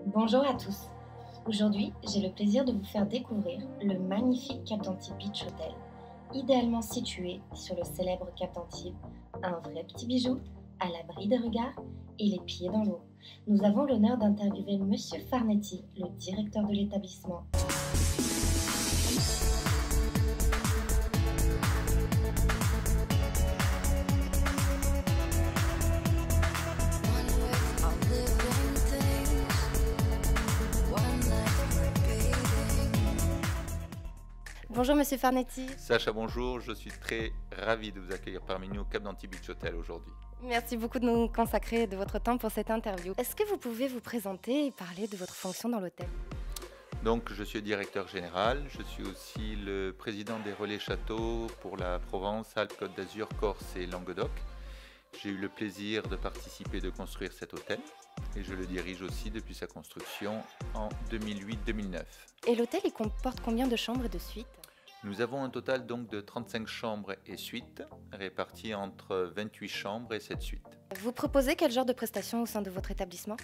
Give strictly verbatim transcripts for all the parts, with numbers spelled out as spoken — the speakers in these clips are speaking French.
Bonjour à tous. Aujourd'hui, j'ai le plaisir de vous faire découvrir le magnifique Cap d'Antibes Beach Hotel, idéalement situé sur le célèbre Cap d'Antibes, un vrai petit bijou, à l'abri des regards et les pieds dans l'eau. Nous avons l'honneur d'interviewer Monsieur Farnetti, le directeur de l'établissement. Bonjour Monsieur Farnetti. Sacha, bonjour, je suis très ravi de vous accueillir parmi nous au Cap d'Antibes Beach Hotel aujourd'hui. Merci beaucoup de nous consacrer de votre temps pour cette interview. Est-ce que vous pouvez vous présenter et parler de votre fonction dans l'hôtel? Donc, je suis le directeur général, je suis aussi le président des relais châteaux pour la Provence, Alpes, Côte d'Azur, Corse et Languedoc. J'ai eu le plaisir de participer de construire cet hôtel et je le dirige aussi depuis sa construction en deux mille huit deux mille neuf. Et l'hôtel, il comporte combien de chambres et de suites? Nous avons un total donc de trente-cinq chambres et suites, réparties entre vingt-huit chambres et sept suites. Vous proposez quel genre de prestations au sein de votre établissement?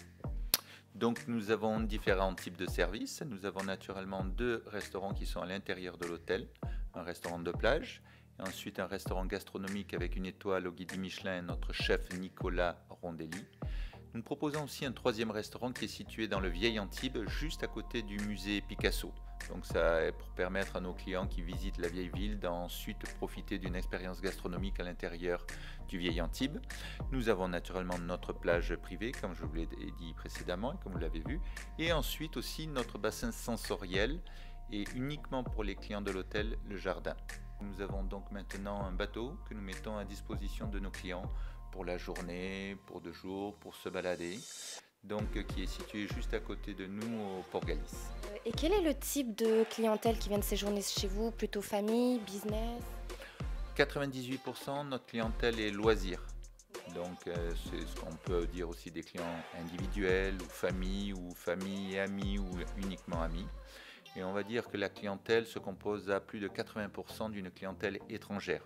Donc nous avons différents types de services. Nous avons naturellement deux restaurants qui sont à l'intérieur de l'hôtel, un restaurant de plage, et ensuite un restaurant gastronomique avec une étoile au guide Michelin, notre chef Nicolas Rondelli. Nous proposons aussi un troisième restaurant qui est situé dans le Vieil Antibes, juste à côté du musée Picasso. Donc ça est pour permettre à nos clients qui visitent la vieille ville d'ensuite profiter d'une expérience gastronomique à l'intérieur du Vieil Antibes. Nous avons naturellement notre plage privée, comme je vous l'ai dit précédemment et comme vous l'avez vu. Et ensuite aussi notre bassin sensoriel et uniquement pour les clients de l'hôtel, le jardin. Nous avons donc maintenant un bateau que nous mettons à disposition de nos clients pour la journée, pour deux jours, pour se balader. Donc qui est situé juste à côté de nous au Port-Galis. Et quel est le type de clientèle qui vient de séjourner chez vous? Plutôt famille, business? quatre-vingt-dix-huit pour cent de notre clientèle est loisirs. Donc euh, c'est ce qu'on peut dire aussi des clients individuels ou famille ou famille et amis ou uniquement amis. Et on va dire que la clientèle se compose à plus de quatre-vingts pour cent d'une clientèle étrangère.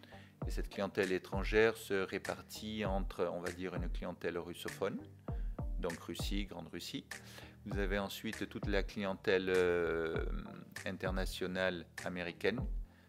Et cette clientèle étrangère se répartit entre, on va dire, une clientèle russophone, donc Russie, Grande Russie. Vous avez ensuite toute la clientèle euh, internationale américaine,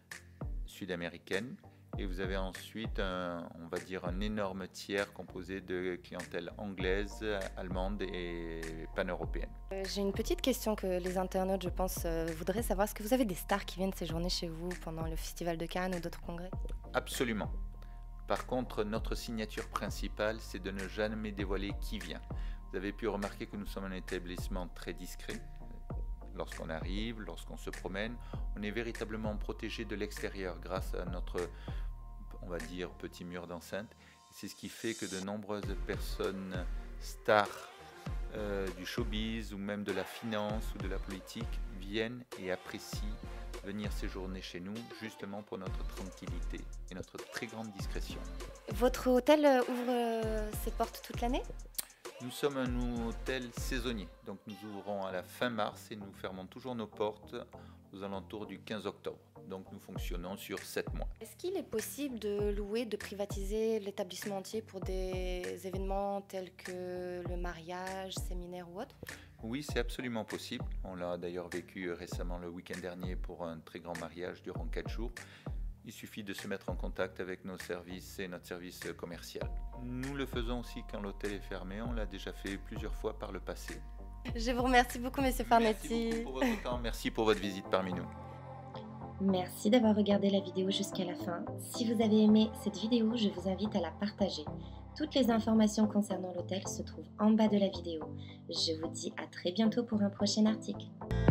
sud-américaine, et vous avez ensuite, un, on va dire, un énorme tiers composé de clientèle anglaise, allemande et pan-européenne. Euh, J'ai une petite question que les internautes, je pense, euh, voudraient savoir. Est-ce que vous avez des stars qui viennent séjourner chez vous pendant le Festival de Cannes ou d'autres congrès? Absolument. Par contre, notre signature principale, c'est de ne jamais dévoiler qui vient. Vous avez pu remarquer que nous sommes un établissement très discret. Lorsqu'on arrive, lorsqu'on se promène, on est véritablement protégé de l'extérieur grâce à notre, on va dire, petit mur d'enceinte. C'est ce qui fait que de nombreuses personnes stars euh, du showbiz ou même de la finance ou de la politique viennent et apprécient venir séjourner chez nous justement pour notre tranquillité et notre très grande discrétion. Votre hôtel euh, ouvre euh, ses portes toute l'année? Nous sommes un hôtel saisonnier, donc nous ouvrons à la fin mars et nous fermons toujours nos portes aux alentours du quinze octobre. Donc nous fonctionnons sur sept mois. Est-ce qu'il est possible de louer, de privatiser l'établissement entier pour des événements tels que le mariage, séminaire ou autre? Oui, c'est absolument possible. On l'a d'ailleurs vécu récemment le week-end dernier pour un très grand mariage durant quatre jours. Il suffit de se mettre en contact avec nos services et notre service commercial. Nous le faisons aussi quand l'hôtel est fermé. On l'a déjà fait plusieurs fois par le passé. Je vous remercie beaucoup, Monsieur Farnetti. Merci beaucoup pour votre temps. Merci pour votre visite parmi nous. Merci d'avoir regardé la vidéo jusqu'à la fin. Si vous avez aimé cette vidéo, je vous invite à la partager. Toutes les informations concernant l'hôtel se trouvent en bas de la vidéo. Je vous dis à très bientôt pour un prochain article.